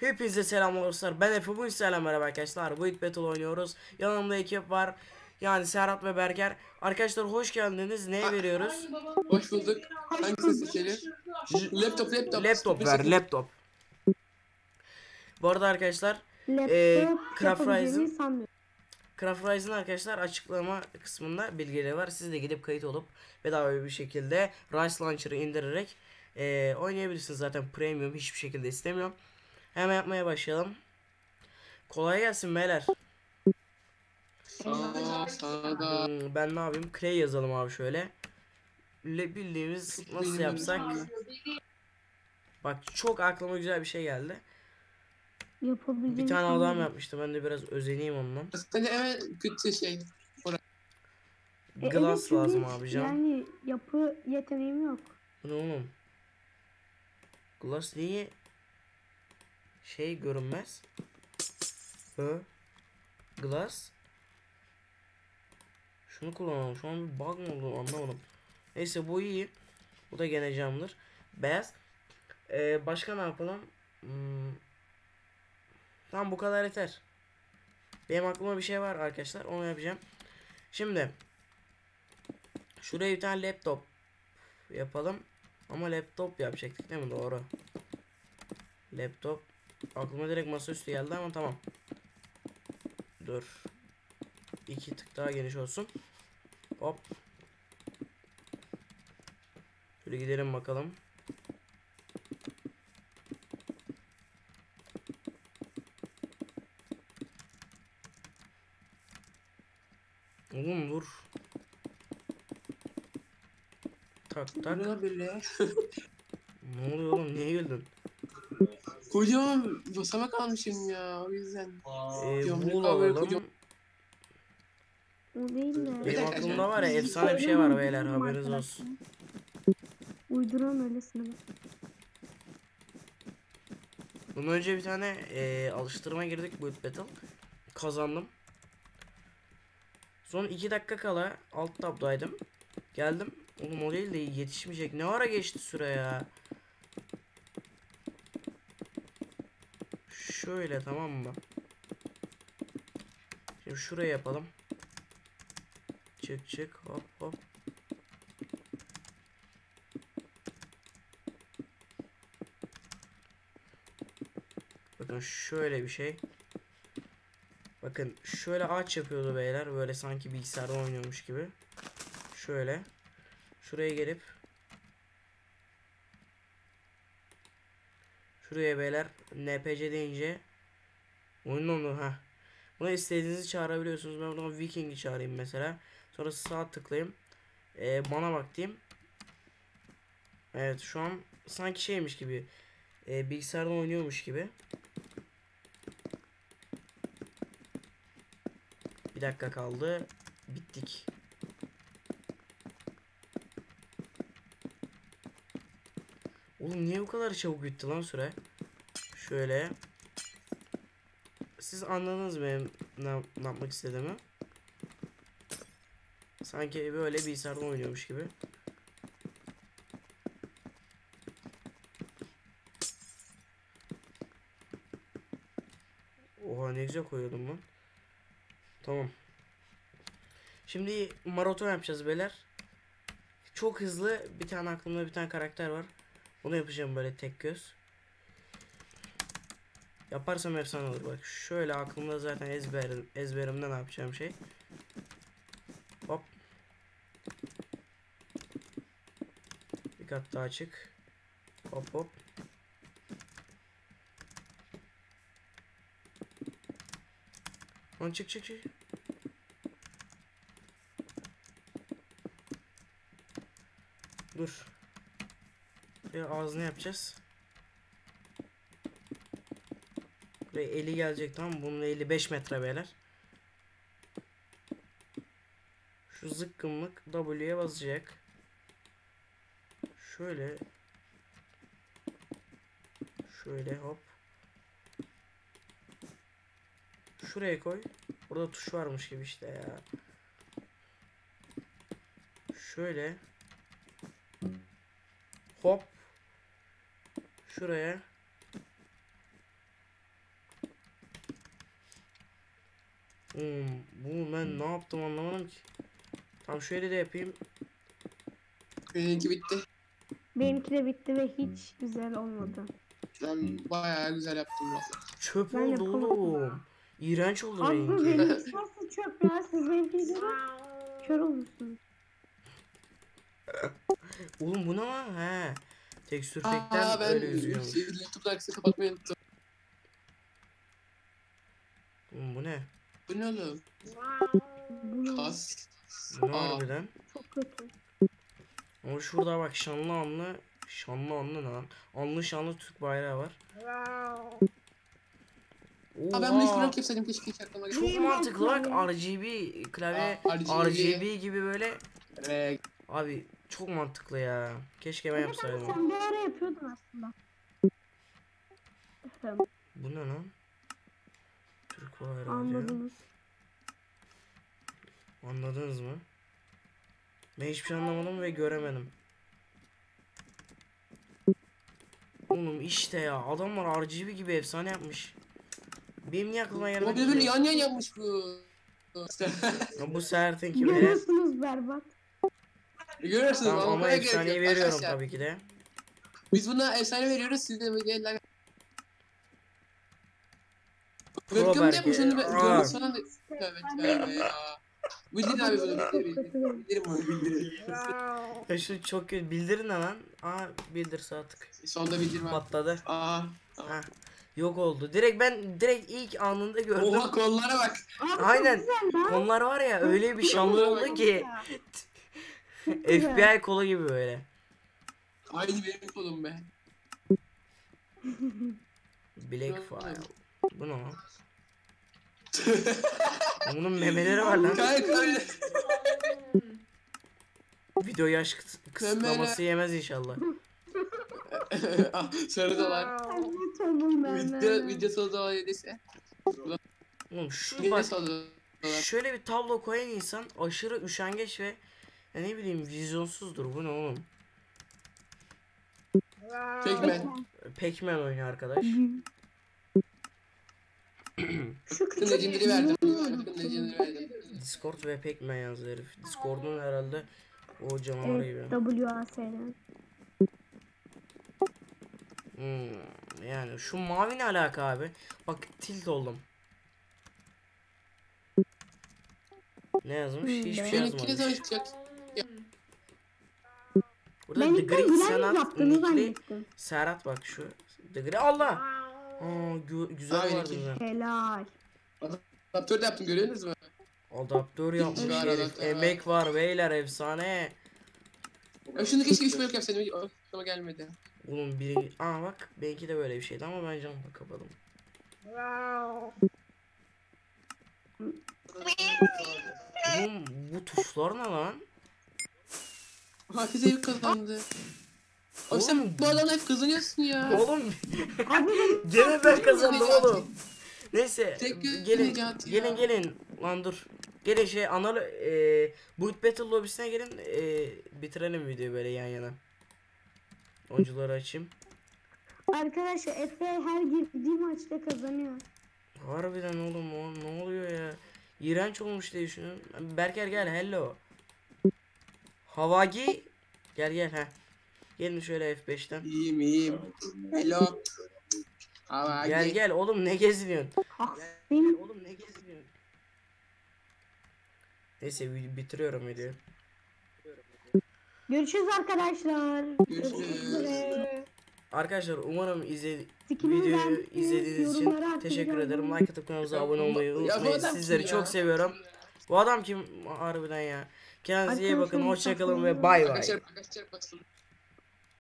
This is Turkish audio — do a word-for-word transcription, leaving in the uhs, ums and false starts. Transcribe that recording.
Hepinize selamlar dostlar. Ben Efe. Bugün selam merhaba arkadaşlar. Void Battle oynuyoruz. Yanımda ekip var. Yani Serhat ve Berker. Arkadaşlar hoş geldiniz. Neye veriyoruz? Hoş bulduk. Hangisini seçelim? Laptop, laptop. Laptop Bir ver, sekiz. laptop. Bu arada arkadaşlar Laptop e, Craft yapabileceğimi Rise'ın sanmıyorum. Craft Rise'ın arkadaşlar açıklama kısmında bilgileri var. Siz de gidip kayıt olup bedava bir şekilde Rise Launcher'ı indirerek e, oynayabilirsiniz. Zaten premium hiçbir şekilde istemiyorum. Hemen yapmaya başlayalım. Kolay gelsin beyler. Aa, sana da. Hmm, ben ne yapayım? Clay yazalım abi şöyle. Le bildiğimiz nasıl Benim yapsak? önümde. Bak çok aklıma güzel bir şey geldi. Yapabileceğimi Bir tane adam sanmıyorum. yapmıştı. Ben de biraz özeneyim ondan. Aslında hemen kötü şey. E, Glass evet, çünkü lazım hiç abicam. Yani yapı yeteneğim yok. Bu ne oğlum? Glass niye şey görünmez? Hı? Glass. Şunu kullanalım. Şu an bir bug mı oldu anlamadım. Neyse bu iyi. Bu da gene camdır. Beyaz. Ee, başka ne yapalım? Hmm. Tamam bu kadar yeter. Benim aklıma bir şey var arkadaşlar. Onu yapacağım. Şimdi şuraya bir tane laptop yapalım. Ama laptop yapacaktık değil mi? Doğru. Laptop. Aklıma direkt masaüstü geldi ama tamam. Dur. İki tık daha geniş olsun. Hop. Şöyle gidelim bakalım. Oğlum dur. Tak tak. Ne böyle? Ne oluyor oğlum? Niye güldün? Kocaman basamak almışım ya. O yüzden. Ee, Diyorum, wool ne kadar alalım. O değil de. Bir Benim dakika, aklımda var ya biz- efsane bir şey var beyler, haberiniz olsun. Uyduran öylesine. Bundan önce bir tane e, alıştırma girdik Build Battle. Kazandım. Son iki dakika kala alt tabdaydım. Geldim. Oğlum o değil de yetişmeyecek. Ne ara geçti süre ya. Şöyle tamam mı? Şimdi şuraya yapalım. Çık çık hop hop. Bakın şöyle bir şey. Bakın şöyle ağaç yapıyordu beyler. Böyle sanki bilgisayarda oynuyormuş gibi. Şöyle. Şuraya gelip. Şuraya beyler. N P C deyince. Oyunun onu ha. Buna istediğinizi çağırabiliyorsunuz. Ben buradan Viking'i çağırayım mesela. Sonra sağ tıklayayım. Ee, bana bak diyeyim. Evet şu an sanki şeymiş gibi. E, bilgisayardan oynuyormuş gibi. Bir dakika kaldı. Bittik. Oğlum niye bu kadar çabuk bitti lan süre? Şöyle. Siz anladınız benim ne, ne yapmak istediğimi. Sanki böyle bilgisayardan oynuyormuş gibi. Oha ne güzel koyuyordum lan. Tamam. Şimdi maraton yapacağız beyler. Çok hızlı bir tane aklımda bir tane karakter var. Bunu yapacağım böyle tek göz. Yaparsam efsane olur bak. Şöyle aklımda zaten ezber ezberimde ne yapacağım şey. Hop. Bir kat daha çık. Hop hop. Lan çık çık çık. Dur. Bir ağzını yapacağız. Buraya eli gelecek tamam. Bunun eli beş metre beyler. Şu zıkkımlık W'ye basacak. Şöyle. Şöyle hop. Şuraya koy. Burada tuş varmış gibi işte ya. Şöyle. Hop. Şuraya. Hmm, bu ben ne yaptım anlamadım ki. Tamam şöyle de yapayım. Benimki bitti. Benimki de bitti ve hiç güzel olmadı. Ben bayağı güzel yaptım valla. Çöp Ben oldu yapamadım. oğlum. İğrenç oldu Abi benimki. benimki nasıl çöp ya? Siz benimkinize kör olmuşsunuz. Oğlum bu ne lan? He. Tekstür Aa pekten ben öyle üzüyormuş. şey, YouTube'da aksı kapatmayı unuttum. Oğlum bu ne? Bu ne oğlum? Bu ne? Kas. Bu ne Aa. harbiden? Çok kötü. Ama şurada bak şanlı anlı. Şanlı anlı ne lan? Anlı şanlı Türk bayrağı var. Aa ben bunu hiç Oha. bırak yapsaydım keşke hiç aklıma gelmedi. Çok mantıklı bak R G B klavye Aa, R G B. R G B gibi böyle. Ee, Abi çok mantıklı ya. Keşke ben Evet, yapsaydım. sen bir ara yapıyordun aslında. Efendim, Bu ne lan? Türk bayrağı diyor. anladınız. Anladınız mı? Ben hiçbir şey anlamadım ve göremedim. Oğlum işte ya adamlar R G B gibi efsane yapmış. Benim niye aklıma Ama gelmedi bir de böyle ki? yan yan yapmış bu. Ya bu Serhat'ın kimi? Görüyorsunuz berbat. Görüyorsunuz Tamam ama buraya gerek yok efsaneyi veriyorum arkadaşlar. tabii ki de. Biz buna efsane veriyoruz siz de videolar. Pro Webcam'da belki. yapmış onu Aa. görmüş falan da. Tövbe tövbe ya. Bildirin abi bunu bildirin. Bildirin bunu bildirin. Ya şu çok kötü. Bildirin ne lan? Aa bildirse artık. Sonunda bildirim abi. Patladı. Aa. Ha. Yok oldu. Direkt ben direkt ilk anında gördüm. Oha kollara bak. Abi, Aynen. Çok güzel lan. Konular var ya öyle bir şanlı oldu ki. Çok F güzel. B I kolu gibi böyle. Aynı benim kolum be. Black File. Bu ne lan? Bunun memeleri var lan. Kanka öyle. Video yaş kıs- kısıtlaması yemez inşallah. Sarı dolar. Ay, ne tombul ben Video, ben. video sonu dolar yediyse. Oğlum şu Yine bak sonu dolar. şöyle bir tablo koyan insan aşırı üşengeç ve ya ne bileyim vizyonsuzdur. Bu ne oğlum? Pac-Man. Pac-Man oynuyor arkadaş. Şu Bakın küçük legendary verdim. yüzünü Bakın legendary verdim. Discord ve Pac-Man yazdı herif. Discord'un herhalde o canavarı gibi. Evet, W A S'den. Hmm, yani şu mavi ne alaka abi? Bak tilt oldum. Ne yazmış? Hmm, Hiçbir şey Benimki ne zaman yazmamış. çıkacak? Burada Ben The ilk de Great Gülen Senat yaptığını Nickli zannettim. Serhat bak şu. The Great Allah. Aa, gü- güzel Aynen vardı ki. güzel. Helal. Adaptör de yaptım görüyorsunuz mu? Adaptör yapmış var, herif. adaptör var. Emek var beyler efsane. Ya şunu keşke üç bölüm yapsaydım. Aklıma gelmedi. Oğlum biri... Aa bak belki de böyle bir şeydi ama ben camı kapadım. Oğlum bu tuşlar ne lan? Hafize ev kazandı. Abi sen Oğlum. bu adamla hep kazanıyorsun ya. Oğlum Abi benim gene ben kazandım Necati. oğlum. Neyse Tek gün gelin Necati ya. gelin gelin lan dur. Gelin şey anal e, Boot Battle lobisine gelin e, bitirelim videoyu böyle yan yana. Oyuncuları açayım. arkadaşlar Efe her girdiği maçta kazanıyor. Harbiden oğlum o ne oluyor ya? İğrenç olmuş diye düşünüyorum. Berker gel hello. Havagi gel gel ha. Gelin şöyle F beşten. İyiyim iyiyim. Hello. Ama Gel gel oğlum ne geziniyorsun? Haklıyım. Oğlum ne geziniyorsun? Neyse vid- bitiriyorum videoyu. Görüşürüz arkadaşlar. Görüşürüz. üzere. Arkadaşlar umarım izle Fikrimi videoyu beğendiyseniz izlediğiniz için yorumlara teşekkür atacağım. ederim. Like atıp kanalımıza abone olmayı Ya bu unutmayın. adam Sizleri kim çok ya? seviyorum. Bu adam kim harbiden ya? Kendinize iyi bakın. Arkadaşlar, Hoşçakalın çok ve seviyorum. bay bay. Arkadaşlar arkadaşlar basın.